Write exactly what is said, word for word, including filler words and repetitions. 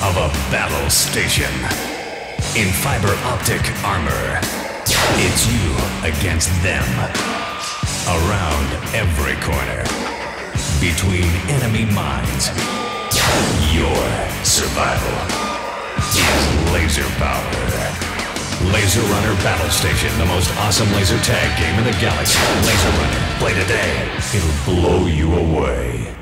of a battle station. In fiber optic armor, it's you against them. Around every corner, between enemy mines, your survival is laser power. Laser Runner Battle Station, the most awesome laser tag game in the galaxy. Laser Runner, play today. It'll blow you away.